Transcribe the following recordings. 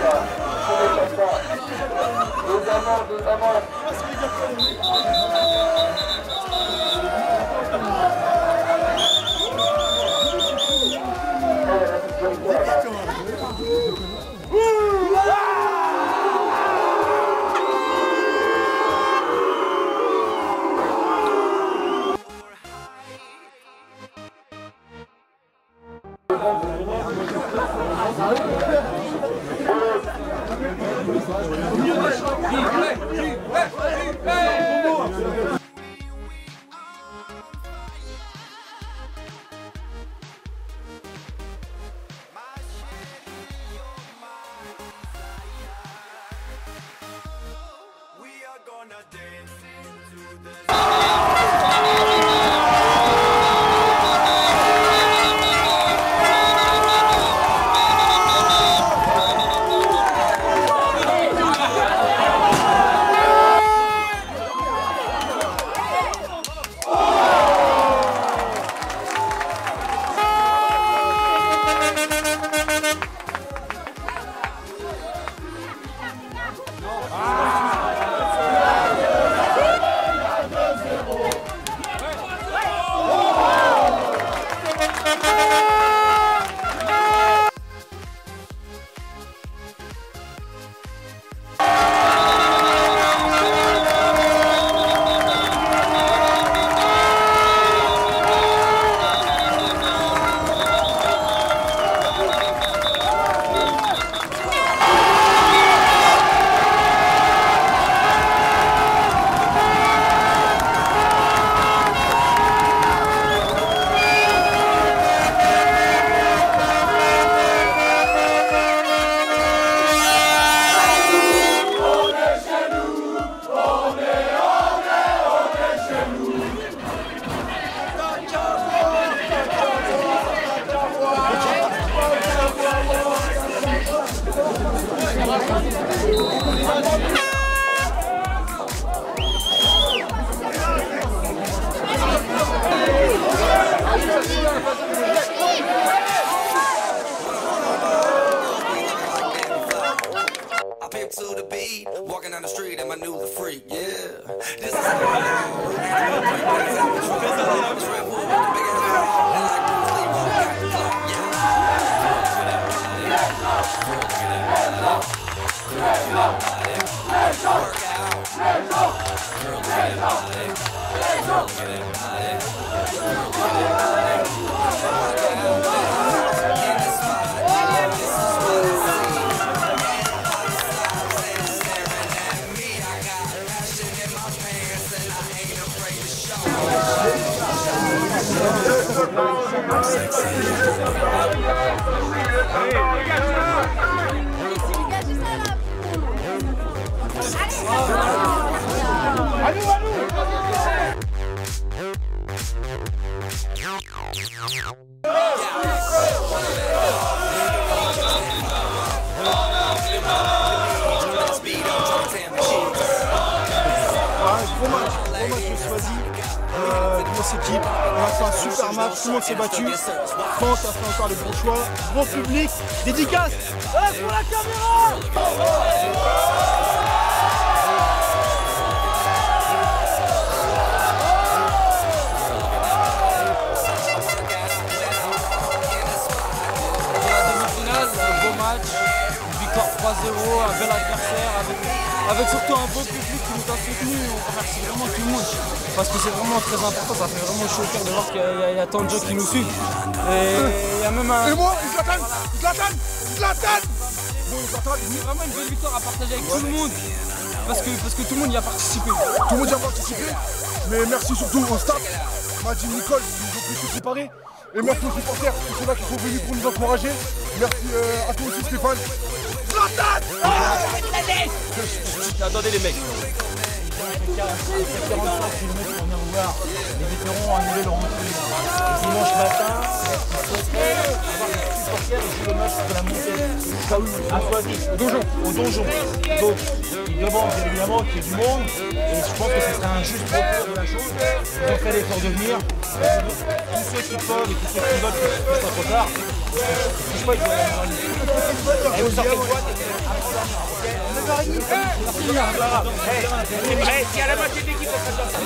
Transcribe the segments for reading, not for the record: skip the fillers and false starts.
To the beat, walking down the street and my new the freak, yeah. This is grosse équipe, on a fait un super match, tout le monde s'est battu. Fante a fait encore le bon choix, bon public, dédicace pour la caméra. Victoire 3-0, un bel adversaire, avec surtout un beau public qui nous a soutenus. On remercie vraiment tout le monde parce que c'est vraiment très important, ça fait vraiment chaud au cœur de voir qu'il y a tant de gens qui nous suivent. Et il y a même un... Et moi, Zlatan. Bon, Zlatan, c'est vraiment une belle victoire à partager avec tout le monde parce que tout le monde y a participé. Tout le monde y a participé, mais merci surtout au staff, Maddy, Nicole, qui nous ont tout préparé. Et merci aux supporters, tous ceux-là qui sont venus pour nous encourager. Merci à toi aussi Stéphane. Zlatan! Attendez les mecs. 45 km pour venir vous voir. Les vétérans ont annulé leur entrée dimanche matin. Ils souhaitaient avoir des supporters et jouer le match de la montée à Soisy, au donjon. Donc, ils demandent évidemment qu'il y ait du monde. Et je pense que ce serait un juste retour de la chose. Ils ont fait l'effort de venir. Tous ceux qui peuvent et tous ceux qui veulent, que ce soit trop tard. Je ne sais pas, ils doivent avoir une Et vous sortez quoi? S'il y a la moitié de l'équipe,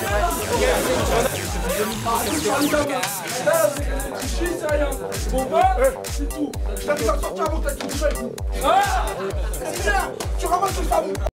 Bon bah, c'est tout. Je t'invite à sortir avant que la kiff. Ah, c'est bien. Tu ramasses le savon.